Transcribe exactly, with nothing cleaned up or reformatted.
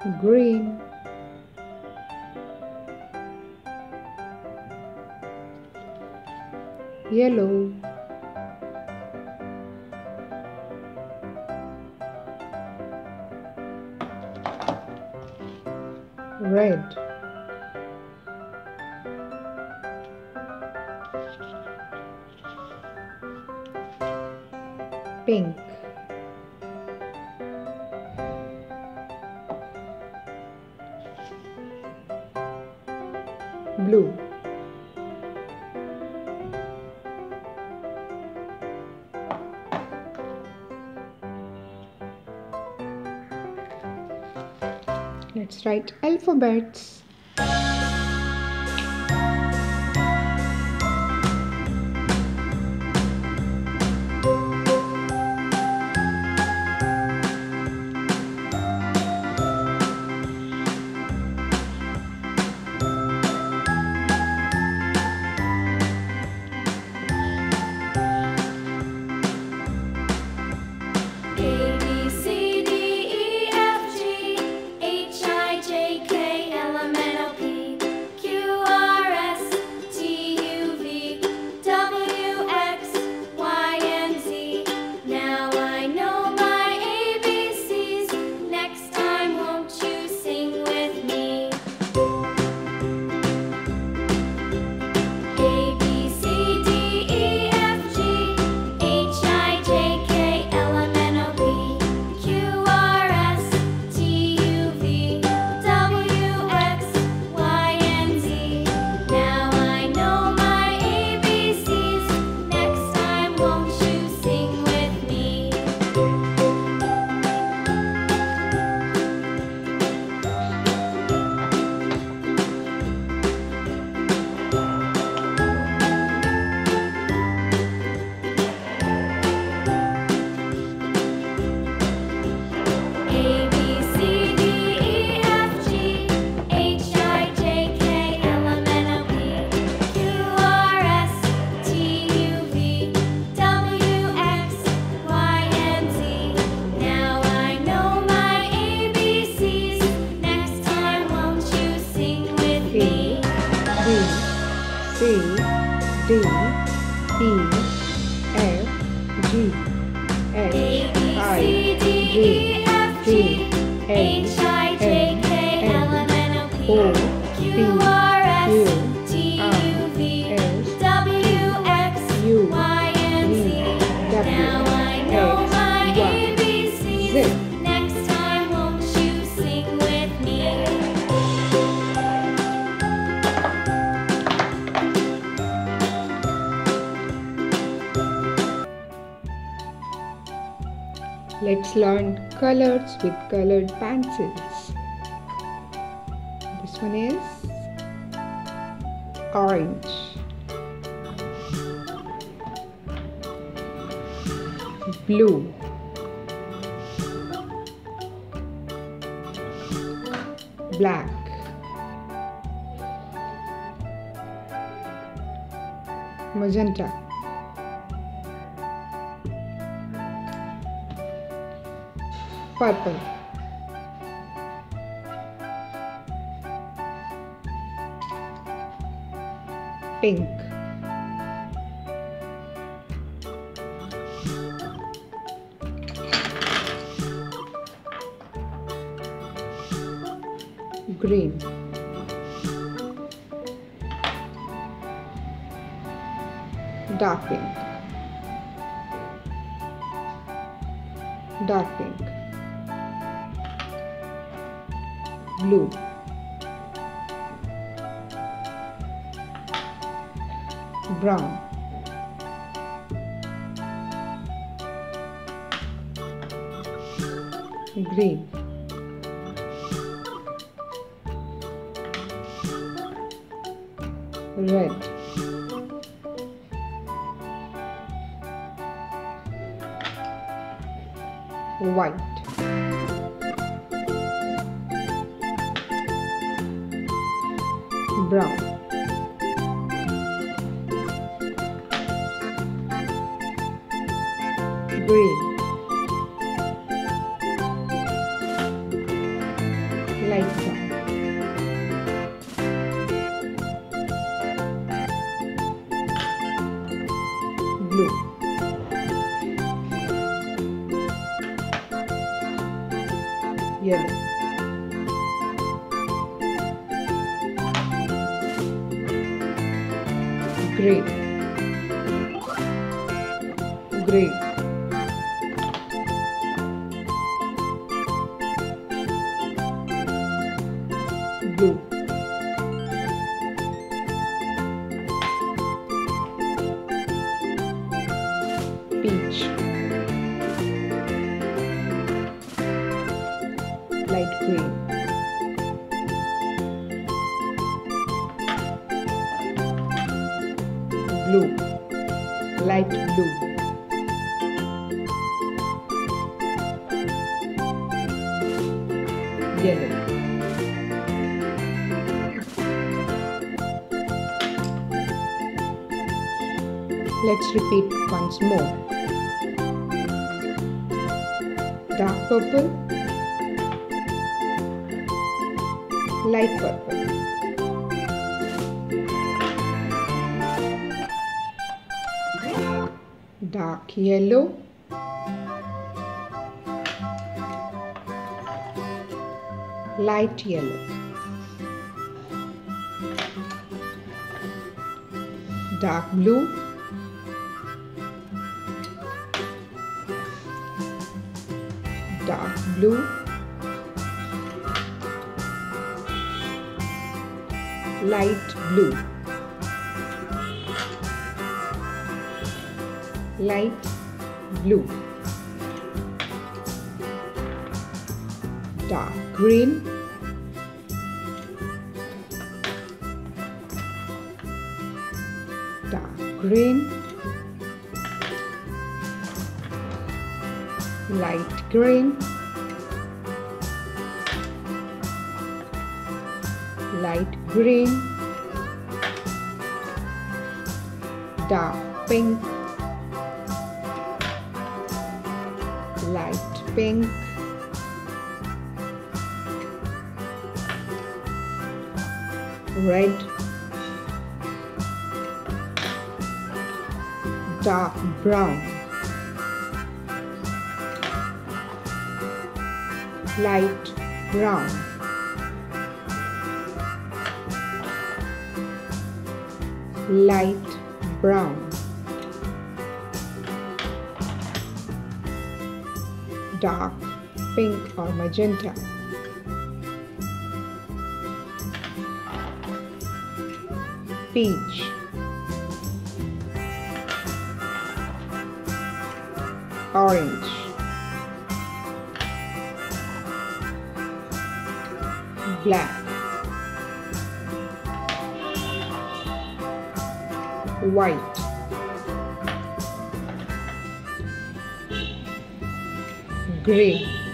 green, yellow, red, pink, blue, let's write alphabets. C, D, E, F, G, H, I, J, K, H, I, J, K, L, M, N, O, P, Q, R, S, T, U, V, W, X, Y, and Z. Now I know my A B Cs. Next time, won't you sing with me? Let's learn colors with colored pencils. This one is orange, blue, black, magenta, purple, pink, green, dark pink, dark pink, blue, brown, green, red, white, brown, green, blue, yellow, gray, gray, blue, peach, light green, blue, light blue, yellow, let's repeat once more. Dark purple, light purple, dark yellow, light yellow, dark blue, dark blue, light blue, light blue, dark green, dark green, light green, light green, dark pink, light pink, red, dark brown, light brown, light brown, dark pink or magenta, peach, orange, black, white, grey,